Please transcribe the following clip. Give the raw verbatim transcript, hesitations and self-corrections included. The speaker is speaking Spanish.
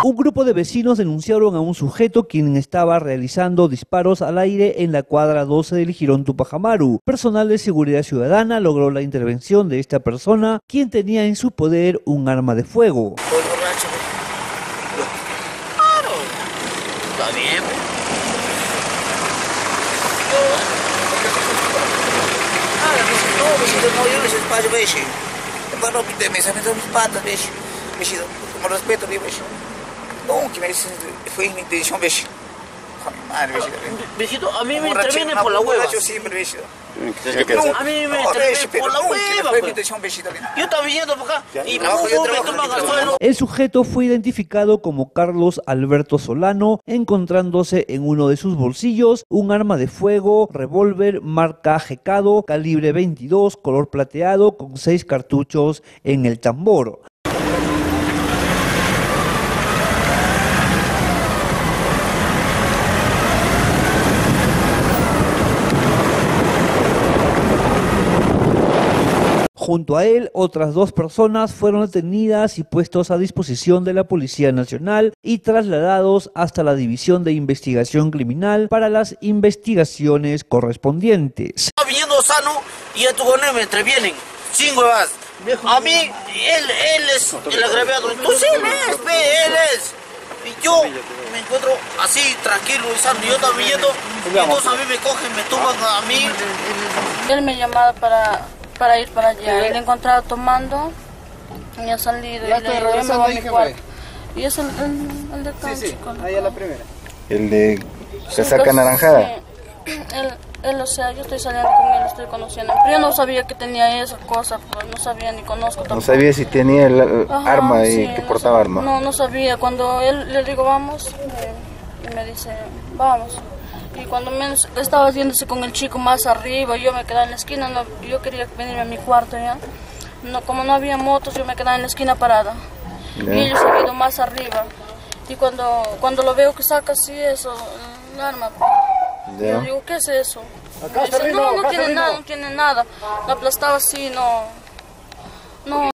Un grupo de vecinos denunciaron a un sujeto quien estaba realizando disparos al aire en la cuadra doce del Jirón Tupac Amaru. Personal de seguridad ciudadana logró la intervención de esta persona, quien tenía en su poder un arma de fuego. Estoy borracho. Claro, está bien. No, vecino, no, yo les espacio, vecino. Bueno, me meto mis patas, vecino. Vecino, con respeto, vecino. No, que me dicen, fue mi intención, vecino. Madre, vecino. Vecino, a mí me interviene por la hueva. Yo siempre, vecino. A mí me interviene por la hueva. Yo estaba yendo por acá y me toman al suelo. El sujeto fue identificado como Carlos Alberto Solano, encontrándose en uno de sus bolsillos un arma de fuego, revólver marca Jecado, calibre veintidós, color plateado, con seis cartuchos en el tambor. Junto a él, otras dos personas fueron detenidas y puestos a disposición de la Policía Nacional y trasladados hasta la División de Investigación Criminal para las investigaciones correspondientes. Estaba viniendo sano y a tu goné me entrevienen, sin huevas. A mí, él, él es el agraviado. Tú sí, él es, pe, él es. Y yo me encuentro así, tranquilo y sano. Yo estaba viniendo y entonces a mí me cogen, me tumban a mí. Él me llamaba para... para ir para allá, y le encontraba tomando, y ha salido, y le digo, yo me voy a mi cuarto. Y es el, el, el de acá, sí, sí, chico, ahí es la primera. El de se saca naranjada. Sí. Él, él, o sea, yo estoy saliendo con él, estoy conociendo. Pero yo no sabía que tenía esa cosa, pues, no sabía ni conozco tampoco. No sabía si tenía el Ajá, arma y sí, que no portaba sabía, arma. No, no sabía. Cuando él le digo vamos, eh, y me dice vamos. Y cuando menos estaba haciéndose con el chico más arriba, yo me quedaba en la esquina, no, yo quería venirme a mi cuarto ya. No, como no había motos, yo me quedaba en la esquina parada. Yeah. Y ellos han ido más arriba. Y cuando, cuando lo veo que saca así eso, el arma, yeah. Yo digo, ¿qué es eso? Acá dice, no, no tiene nada, no tiene nada. Lo aplastaba así, no. No.